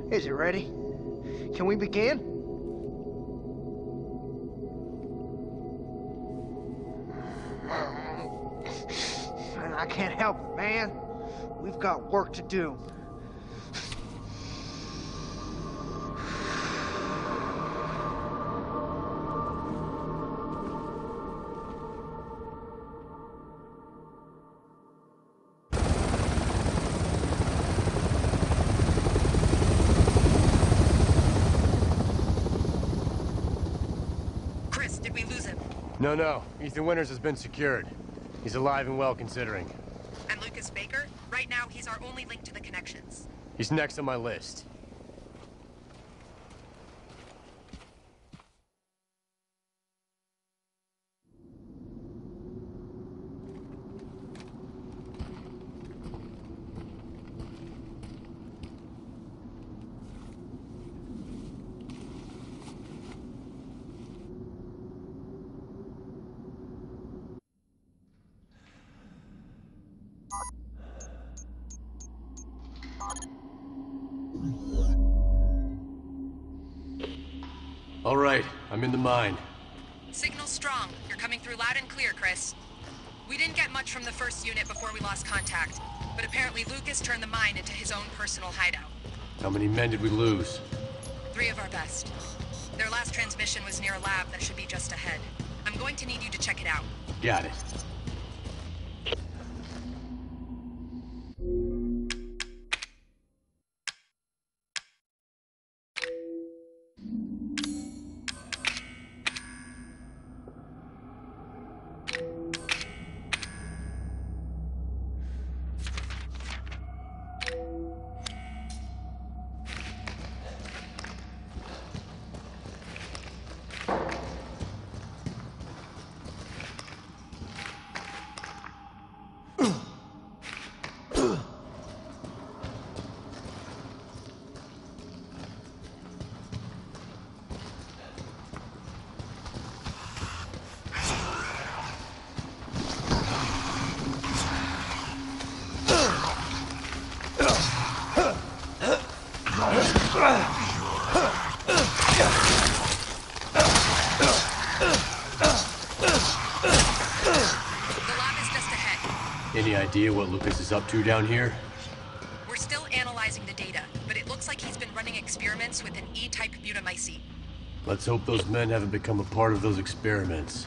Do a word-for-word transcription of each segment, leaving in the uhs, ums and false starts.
Is it ready? Can we begin? I can't help it, man. We've got work to do. Chris, did we lose him? No, no. Ethan Winters has been secured. He's alive and well, considering. And Lucas Baker? Right now, he's our only link to the connections. He's next on my list. All right, I'm in the mine. Signal strong. You're coming through loud and clear, Chris. We didn't get much from the first unit before we lost contact, but apparently Lucas turned the mine into his own personal hideout. How many men did we lose? Three of our best. Their last transmission was near a lab that should be just ahead. I'm going to need you to check it out. Got it. Any idea what Lucas is up to down here? We're still analyzing the data, but it looks like he's been running experiments with an E-type butamycete. Let's hope those men haven't become a part of those experiments.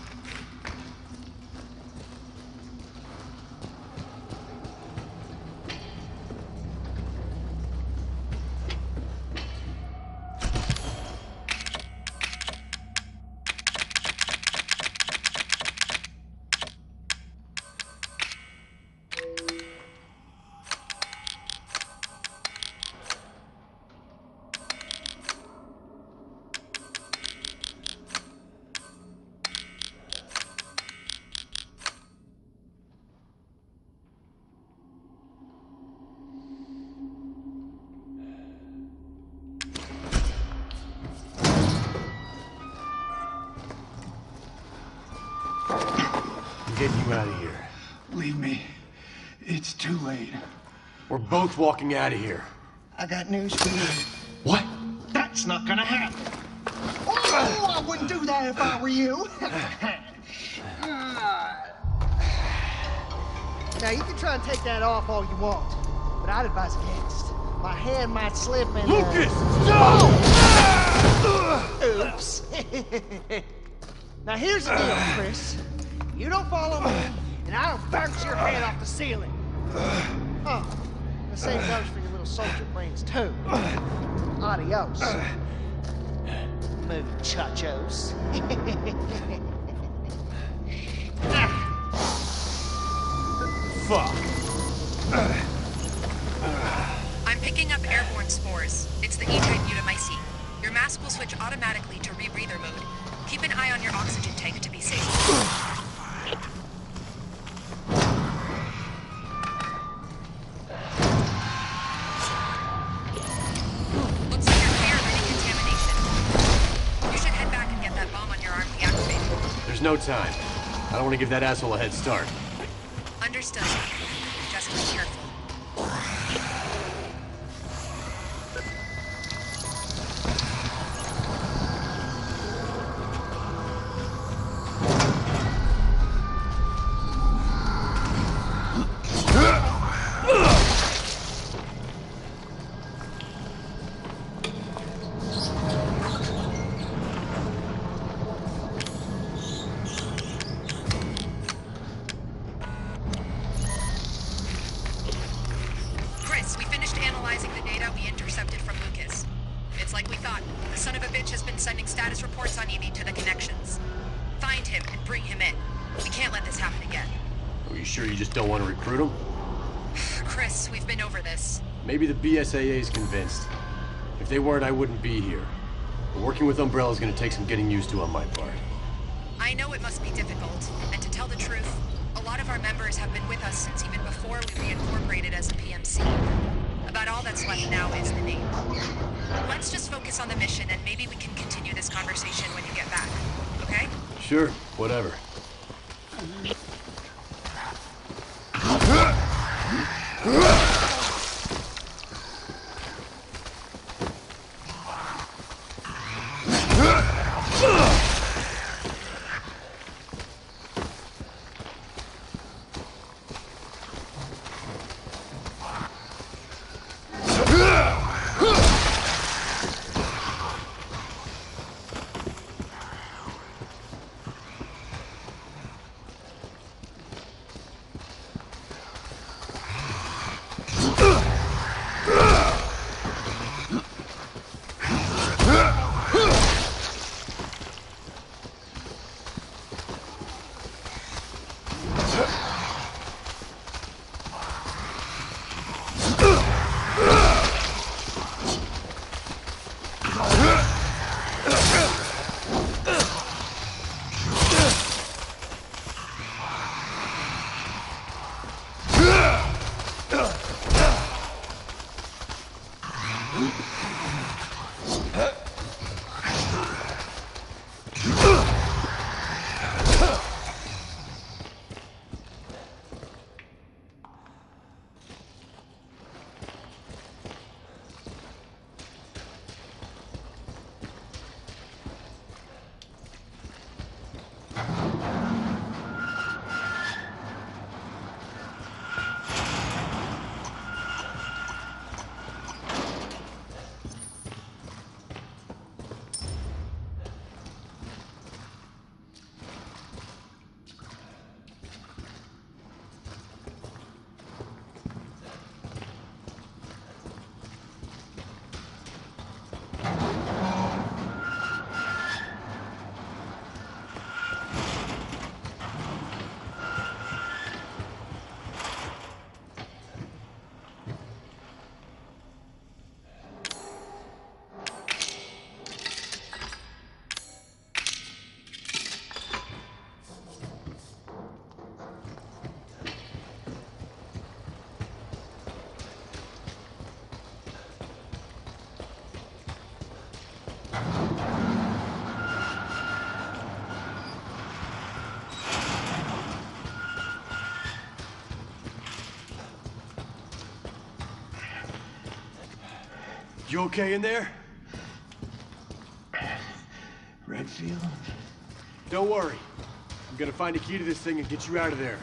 Getting you out of here. Leave me. It's too late. We're both walking out of here. I got news for you. What? That's not gonna happen. Oh, I wouldn't do that if I were you. Now, you can try and take that off all you want, but I'd advise against. My hand might slip and... Uh... Lucas! No! Oops. Now, here's the deal, Chris. You don't follow me, and I don't bounce your head off the ceiling. Oh, the same goes for your little soldier brains, too. Adios, muchachos. Fuck. I'm picking up airborne spores. It's the E-type butamycete. Your mask will switch automatically to rebreather mode. Keep an eye on your oxygen tank to be safe. Looks like you're clear of any contamination. You should head back and get that bomb on your arm deactivated. There's no time. I don't want to give that asshole a head start. Understood. Just be careful. It's like we thought. The son of a bitch has been sending status reports on Evie to the connections. Find him and bring him in. We can't let this happen again. Are you sure you just don't want to recruit him? Chris, we've been over this. Maybe the B S A A is convinced. If they weren't, I wouldn't be here. But working with Umbrella is going to take some getting used to on my part. I know it must be difficult, and to tell the truth, a lot of our members have been with us since even before we reincorporated as a P M C. About all that's left now is the name. Let's just focus on the mission, and maybe we can continue this conversation when you get back, okay? Sure, whatever. You okay in there? Redfield? Don't worry. I'm gonna find a key to this thing and get you out of there.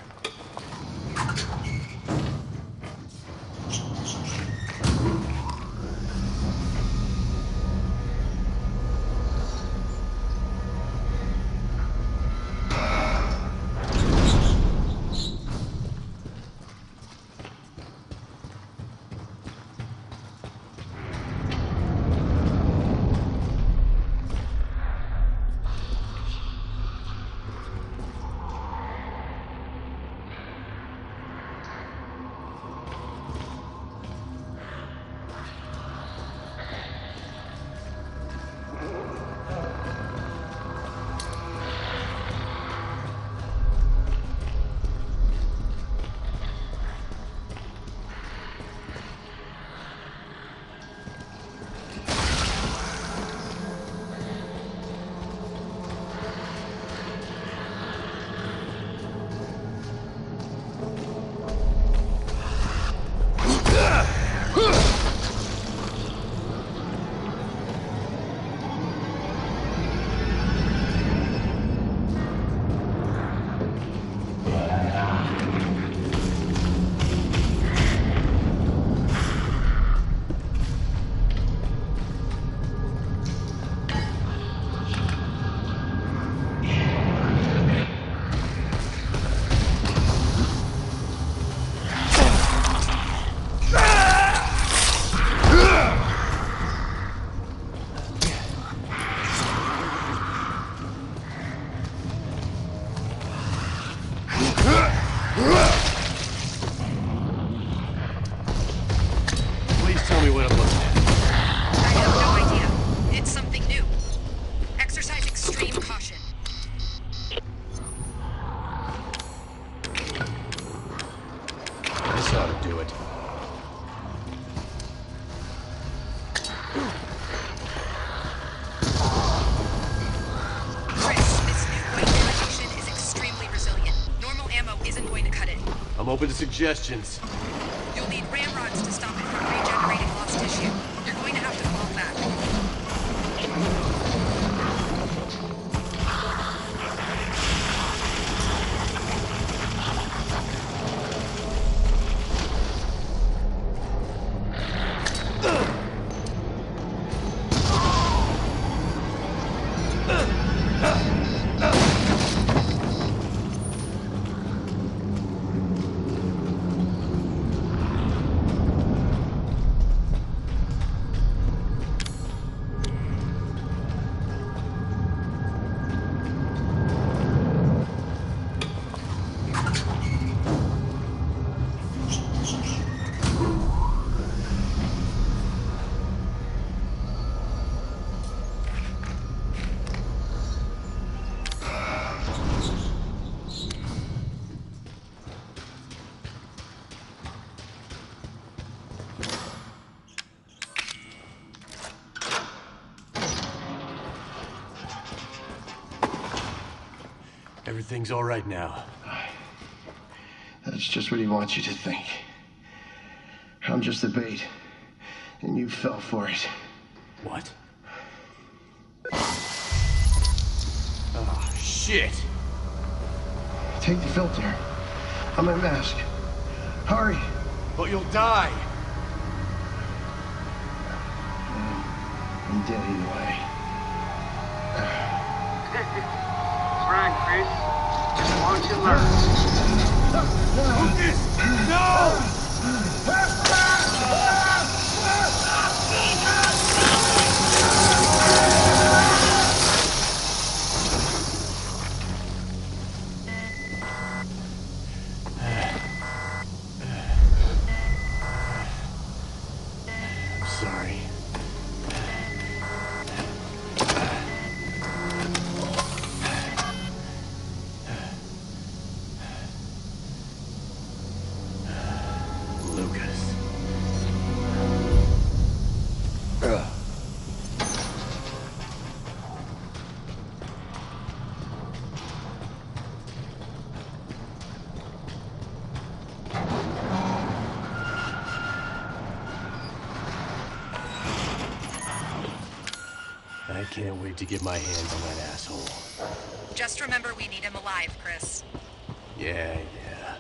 open to suggestions. You'll need ramrods to stop it from regenerating lost tissue. You're going to have to fall back. Everything's all right now. That's just what he wants you to think. I'm just the bait, and you fell for it. What? Oh, shit! Take the filter. On my mask. Hurry! But you'll die! I'm dead either way. Right, Chris. Why don't you learn? Lucas! No! I'm sorry. Lucas. I can't wait to get my hands on that asshole. Just remember we need him alive, Chris. Yeah, yeah.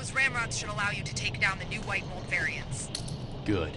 Those ramrods should allow you to take down the new White Mold variants. Good.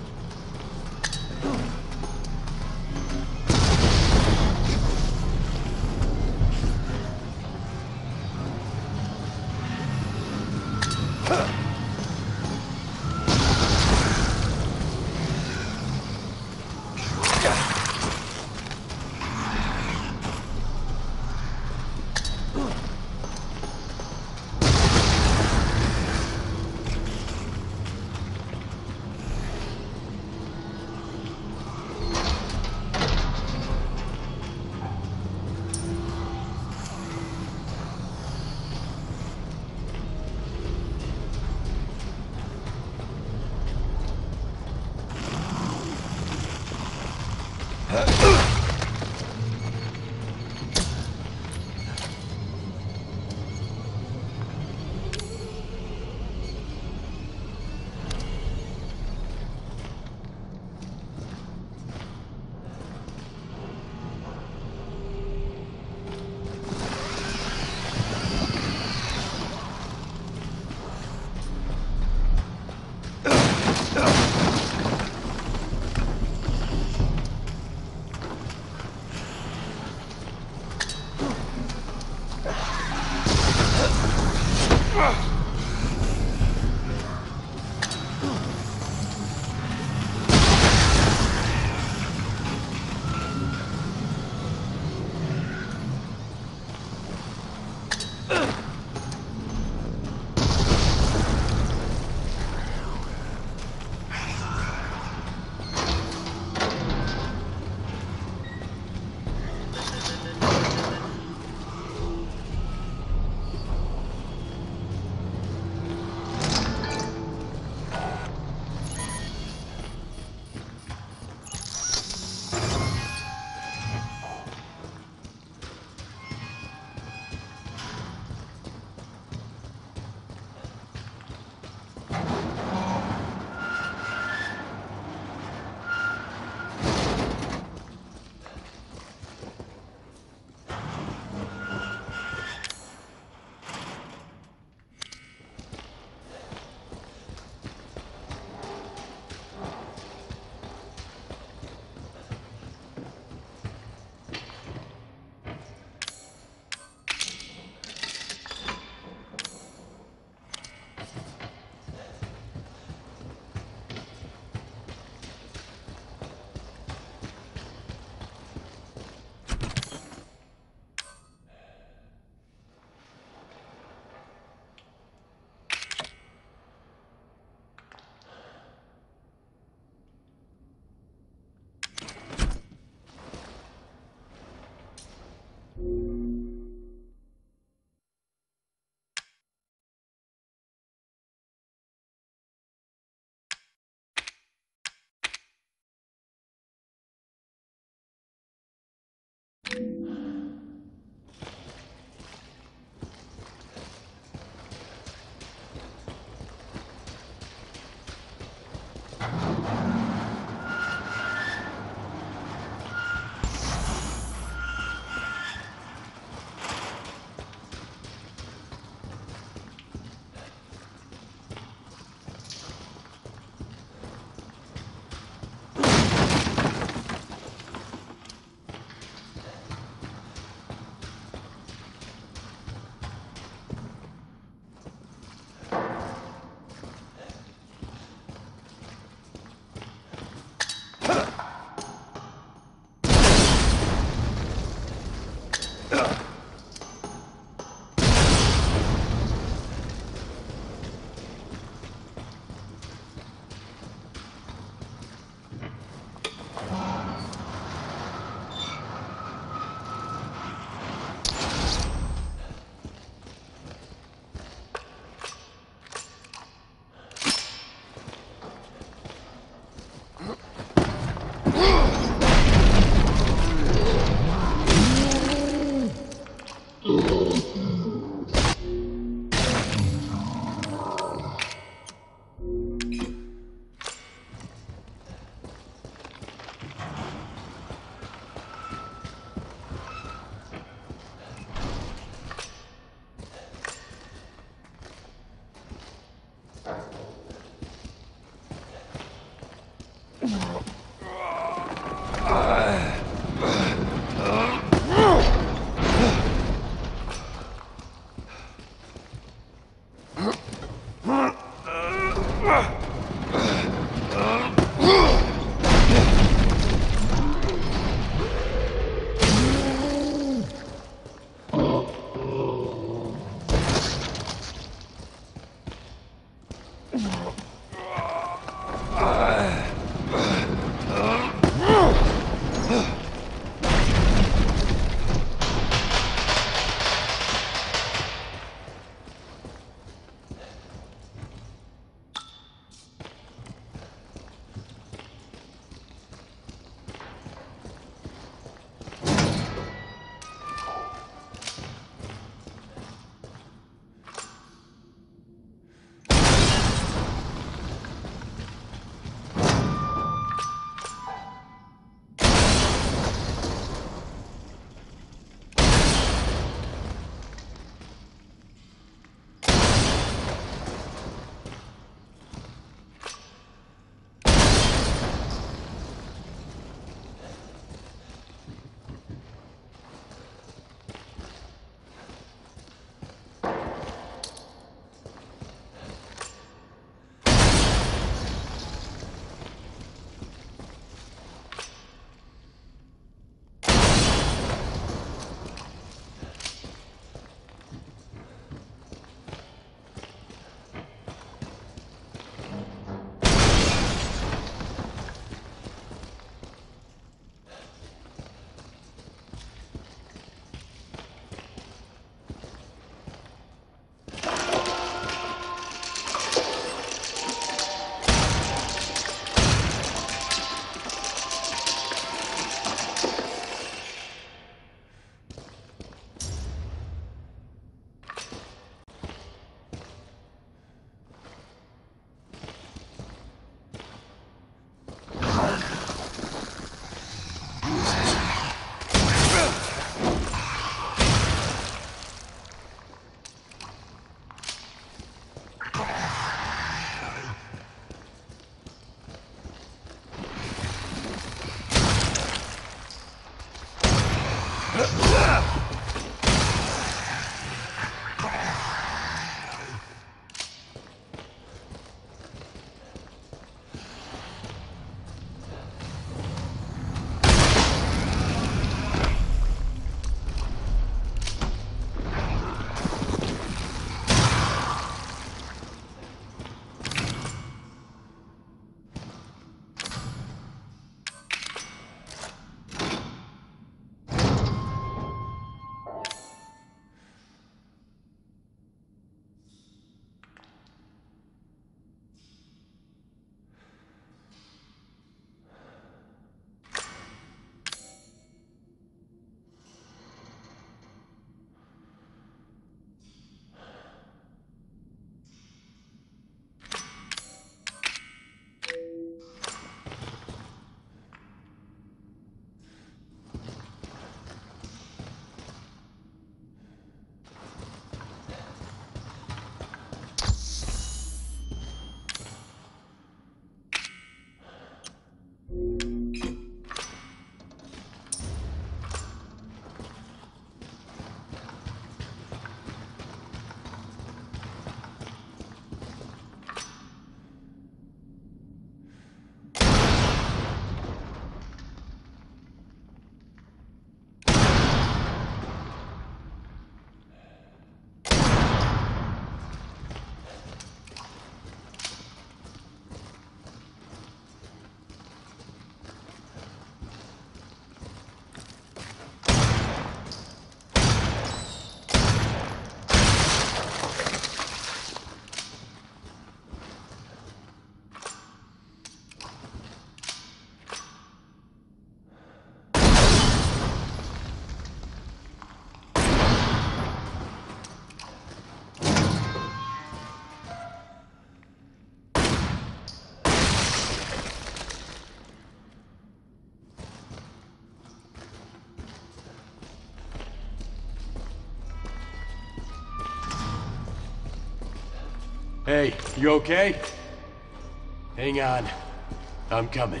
Hey, you okay? Hang on. I'm coming.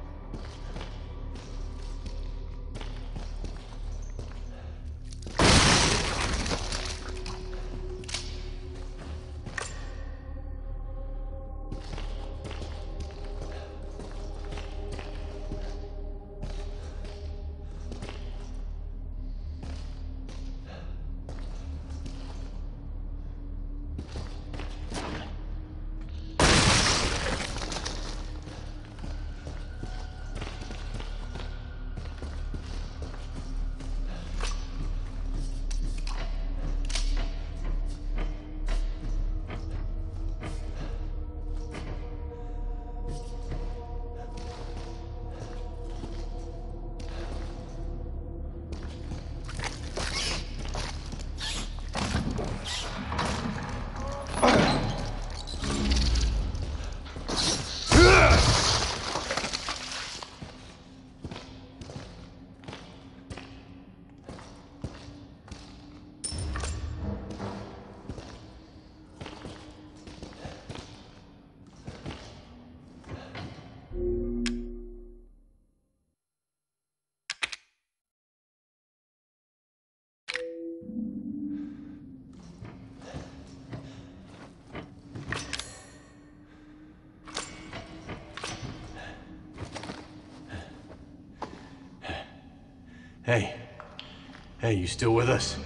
Hey. Hey, you still with us?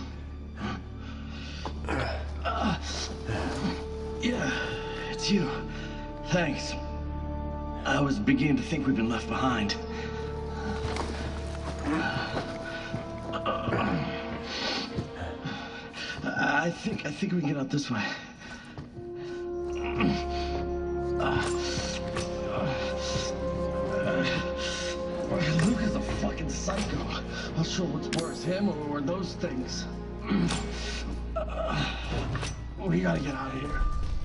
Uh, yeah, it's you. Thanks. I was beginning to think we've been left behind. I think I think we can get out this way. Luke is a fucking psycho. Not sure what's worse, him or, or those things. We gotta get out of here.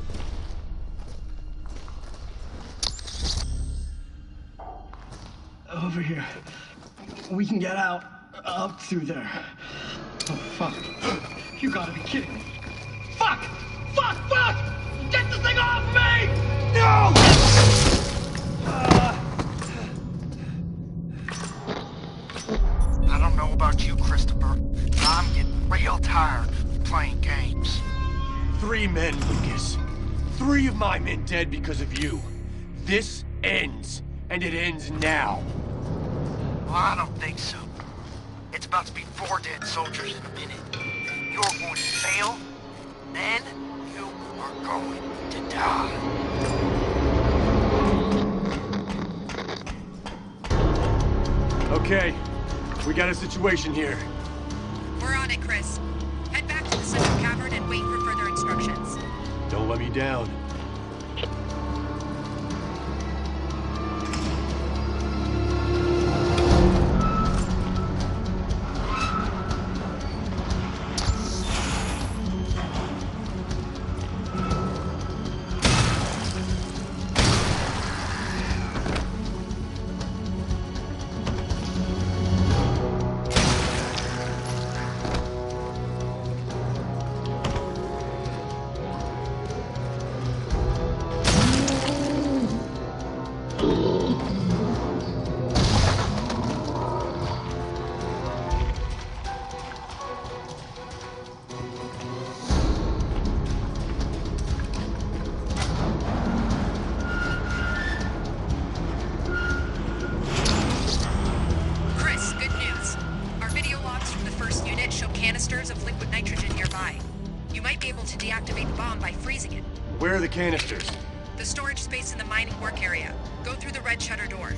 Over here. We can get out. Up through there. Oh, fuck. You gotta be kidding me. Fuck! Fuck! Fuck! Get the thing off me! No! Uh... I don't know about you, Christopher, but I'm getting real tired of playing games. Three men, Lucas. Three of my men dead because of you. This ends, and it ends now. Well, I don't think so. It's about to be four dead soldiers in a minute. You're going to fail, then you are going to die. Okay, we got a situation here. We're on it, Chris. Head back to the central cavern and wait for further instructions. Don't let me down. Where are the canisters? The storage space in the mining work area. Go through the red shutter door.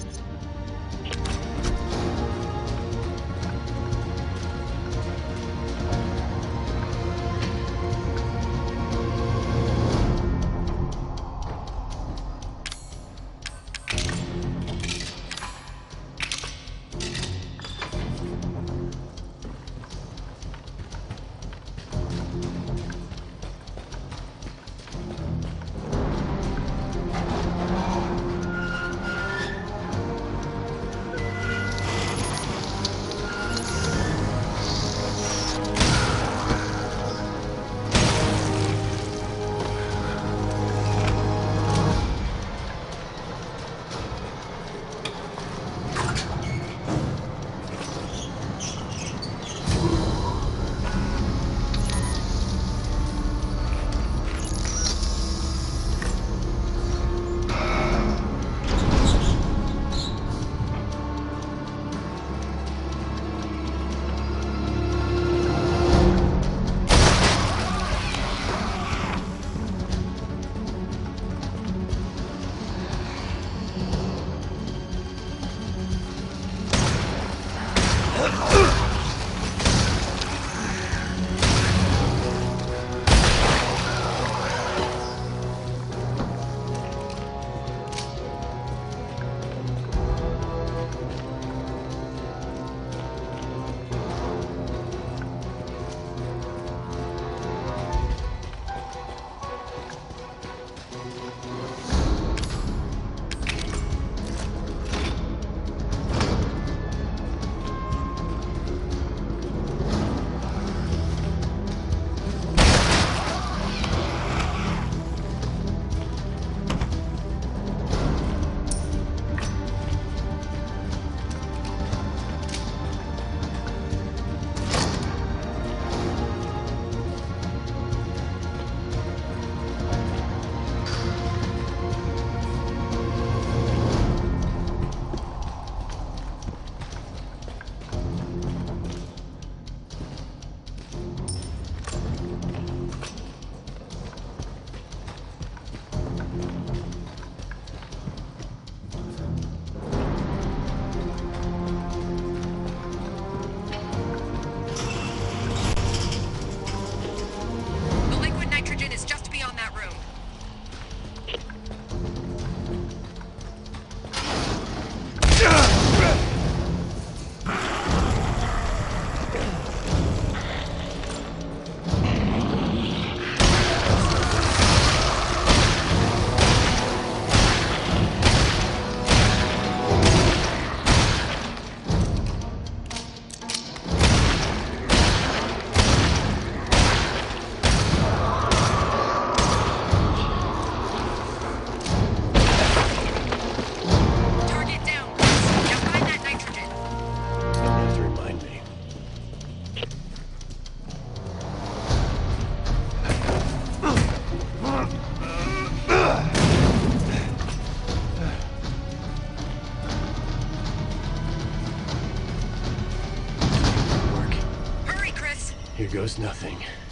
Here goes nothing.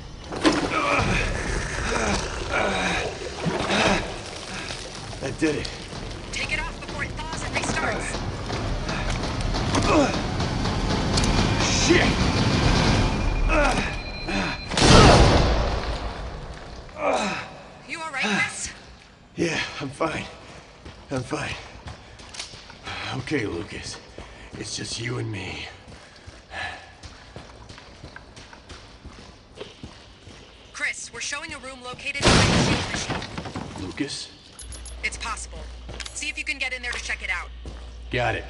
That did it. Take it off before it thaws and restarts. Shit! You all right, Chris? Yeah, I'm fine. I'm fine. Okay, Lucas. It's just you and me. Chris, we're showing a room located behind the shield machine. Lucas? It's possible. See if you can get in there to check it out. Got it.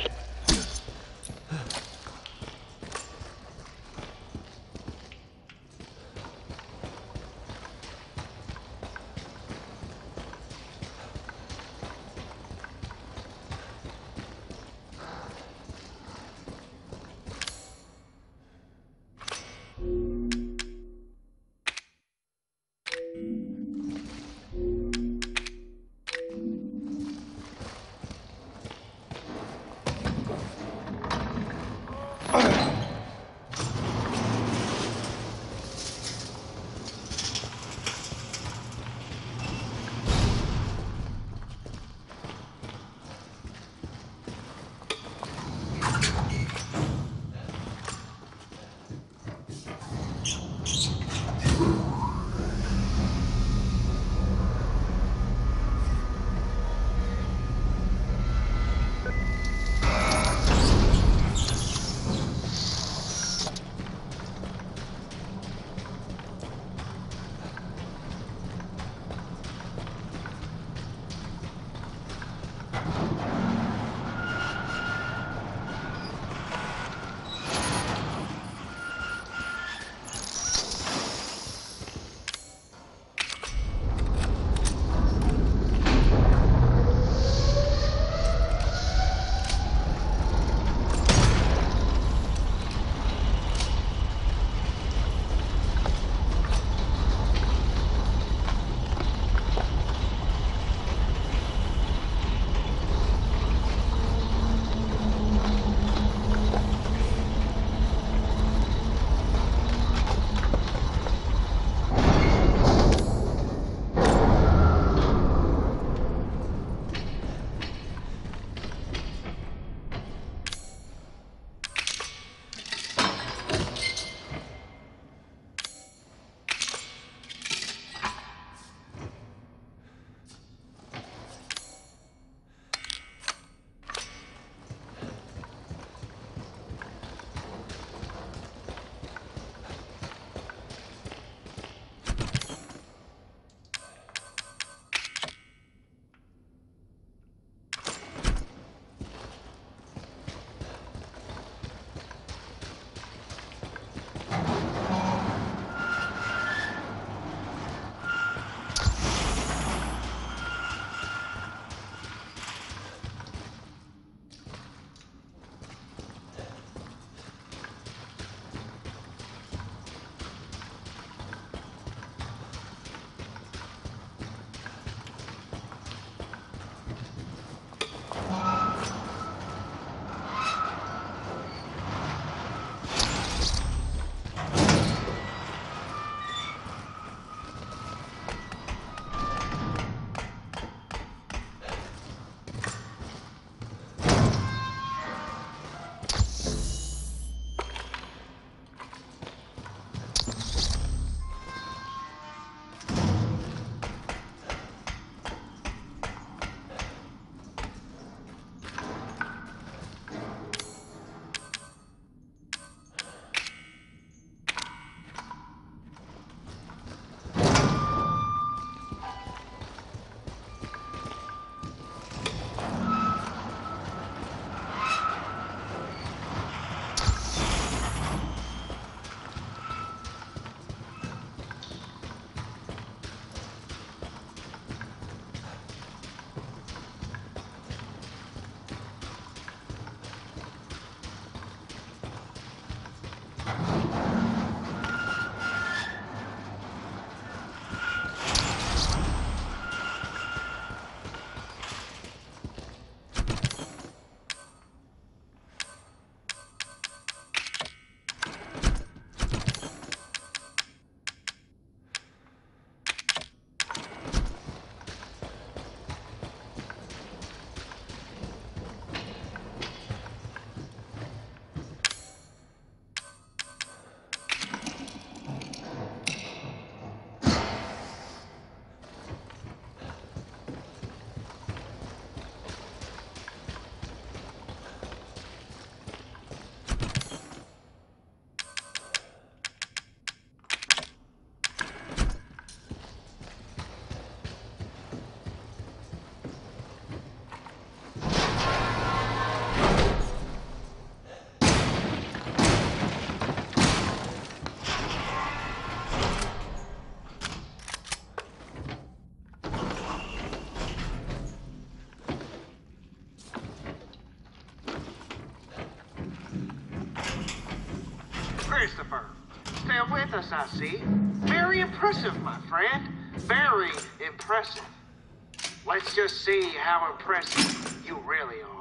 Christopher. Still with us, I see. Very impressive, my friend. Very impressive. Let's just see how impressive you really are.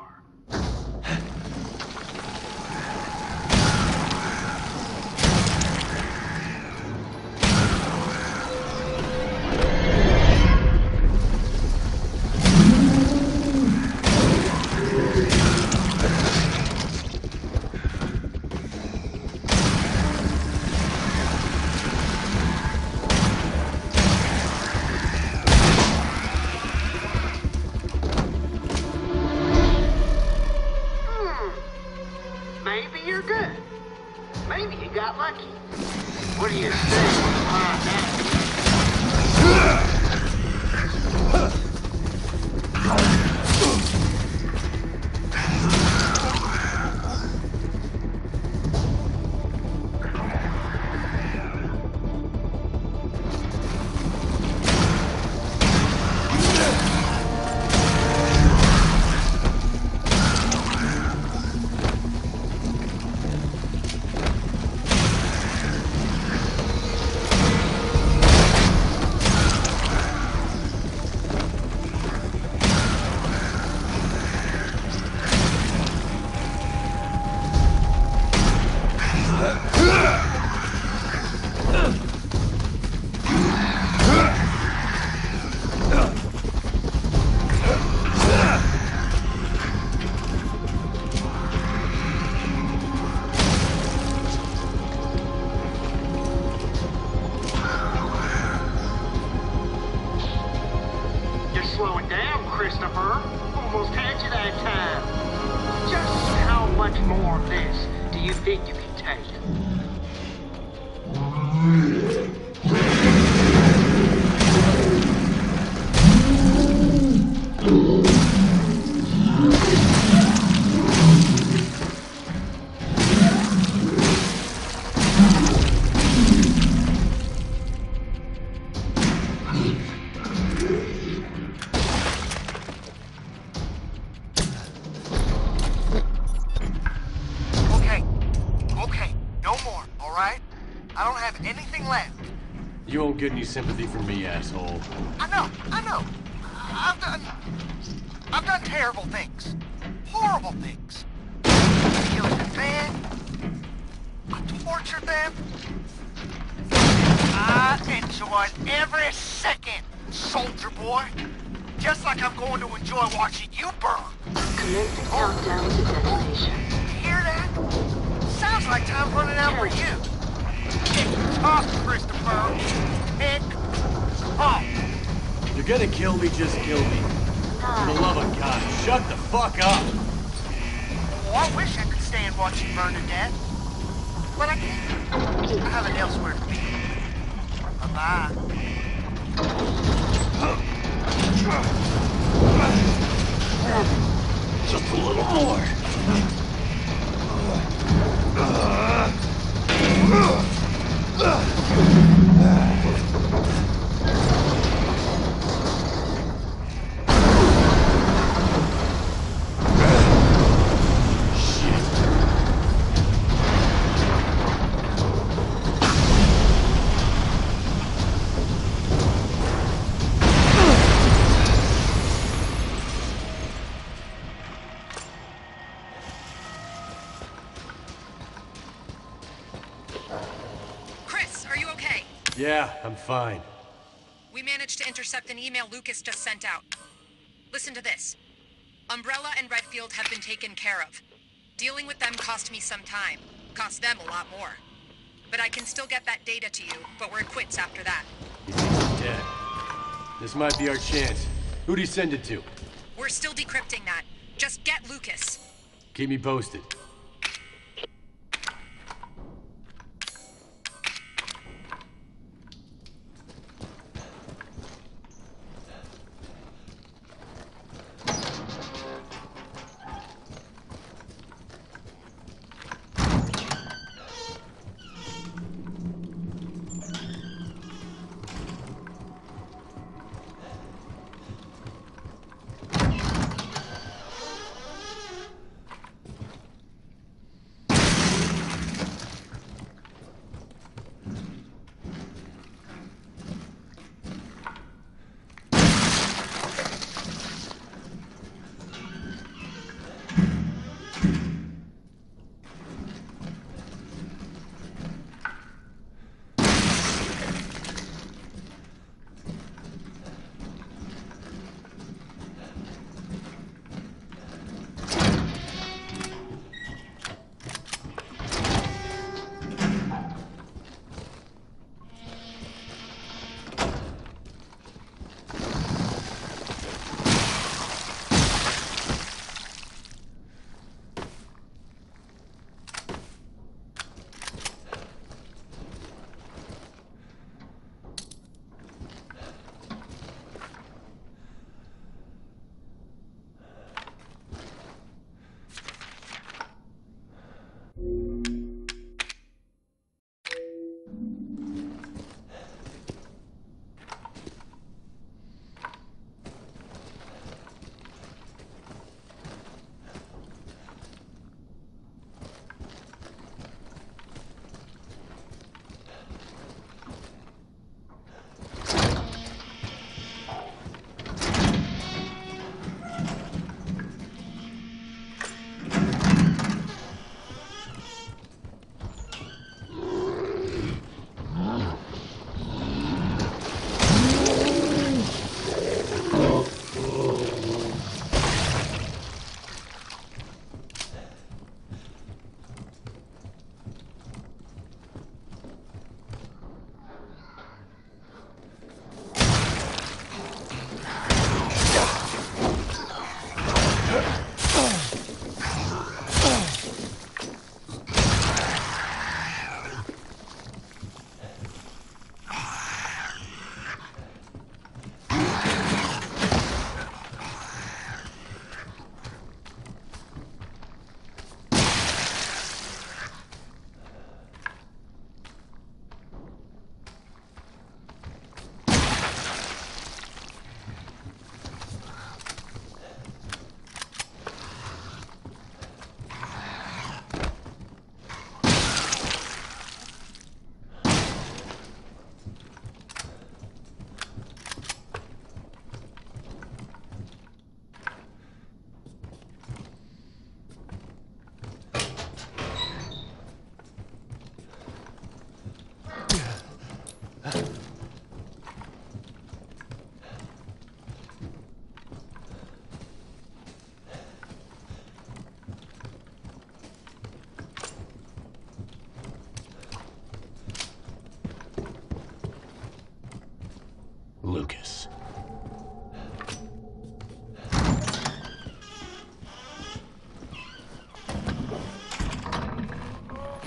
Maybe you're good. Maybe you got lucky. What do you say when you find out? Slowing down, Christopher. Almost had you that time. Just how much more of this do you think you can take? You won't get any sympathy from me, asshole. I know, I know. I've done... I've done terrible things. Horrible things. I killed your man. I tortured them. I enjoyed every second, soldier boy. Just like I'm going to enjoy watching you burn. Commencing countdown to detonation. You hear that? Sounds like time's running out for you. Tick tock, Christopher. Tick tock. You're gonna kill me, just kill me. For the love of God, shut the fuck up! Oh, I wish I could stay and watch you burn to death. But I can't. I have it elsewhere to be. Bye-bye. Just a little more. Yeah, I'm fine. We managed to intercept an email Lucas just sent out. Listen to this. Umbrella and Redfield have been taken care of. Dealing with them cost me some time. Cost them a lot more. But I can still get that data to you, but we're quits after that. He's dead. This might be our chance. Who'd he send it to? We're still decrypting that. Just get Lucas. Keep me posted.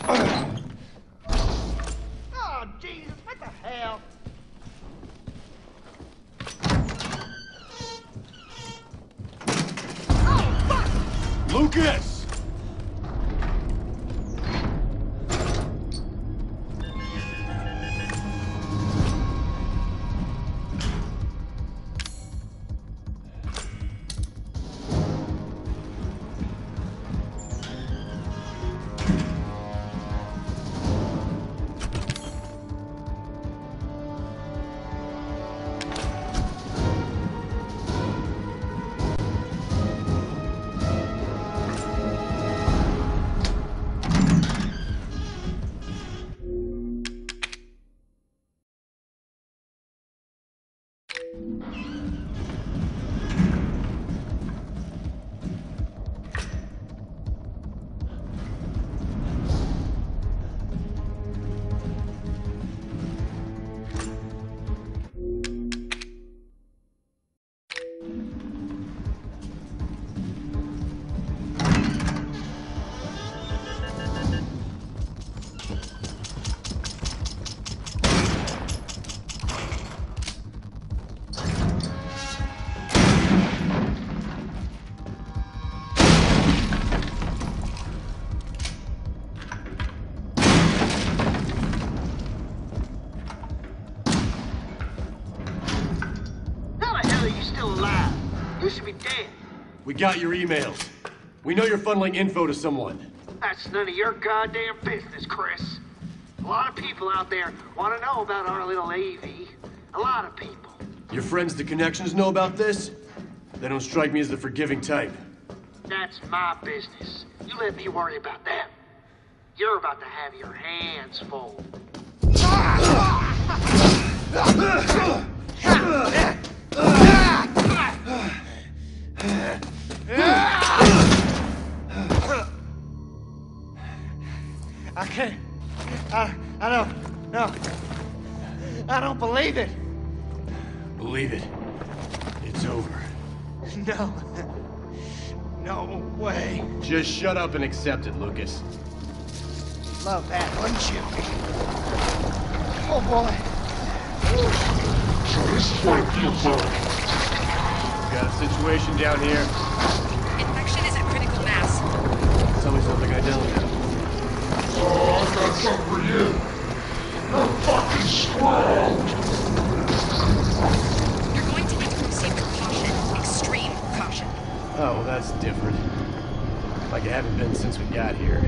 Oh, Jesus, what the hell? Oh, fuck! Lucas! We got your emails. We know you're funneling info to someone. That's none of your goddamn business, Chris. A lot of people out there want to know about our little A V. A lot of people. Your friends, the Connections, know about this? They don't strike me as the forgiving type. That's my business. You let me worry about them. You're about to have your hands full. I can't. I, I don't. No. I don't believe it. Believe it. It's over. No. No way. Just shut up and accept it, Lucas. Love that, wouldn't you? Oh boy. So this is what it feels like. Got a situation down here. Infection is at critical mass. Tell me something I don't know. Oh, I got something for you. You're fucking squirrel. You're going to need to proceed with caution. Extreme caution. Oh, well, that's different. Like it haven't been since we got here.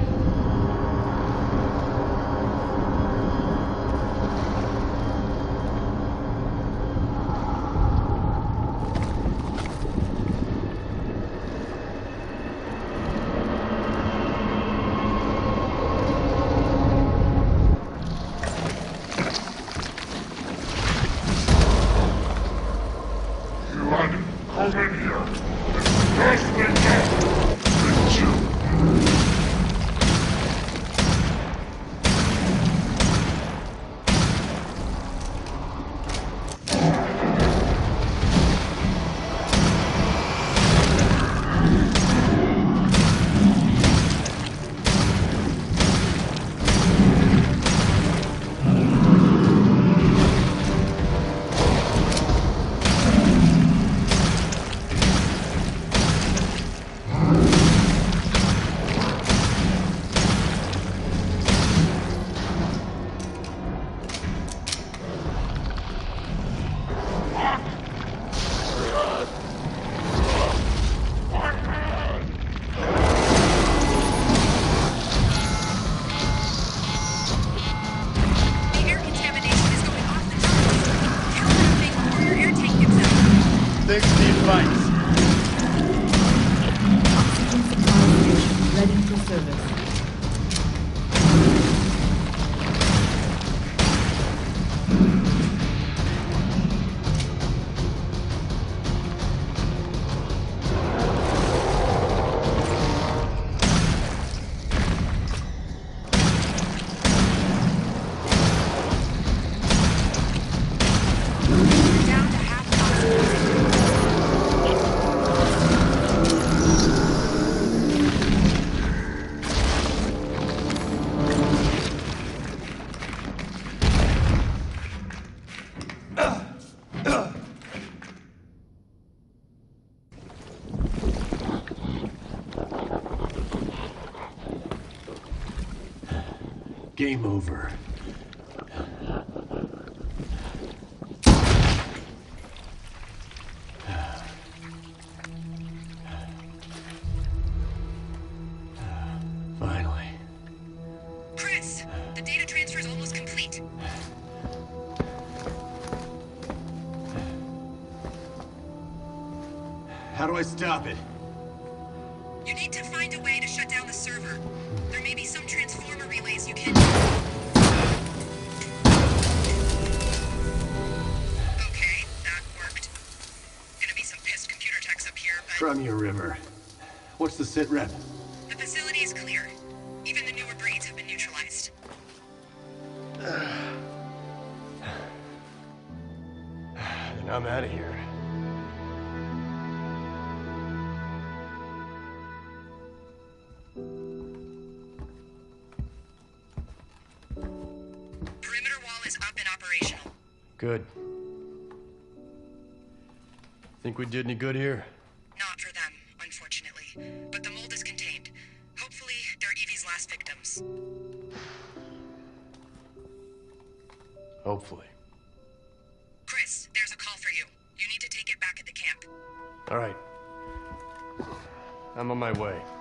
Game over. Finally. Chris, the data transfer is almost complete. How do I stop it? You need to find a way to shut down the server. There may be some transformer relays you can... Okay, that worked. Gonna be some pissed computer techs up here, but... From your river. What's the sit rep? The facility is clear. Even the newer breeds have been neutralized. Then I'm out of here. Perimeter wall is up and operational. Good. Think we did any good here? Not for them, unfortunately. But the mold is contained. Hopefully, they're Evie's last victims. Hopefully. Chris, there's a call for you. You need to take it back at the camp. All right. I'm on my way.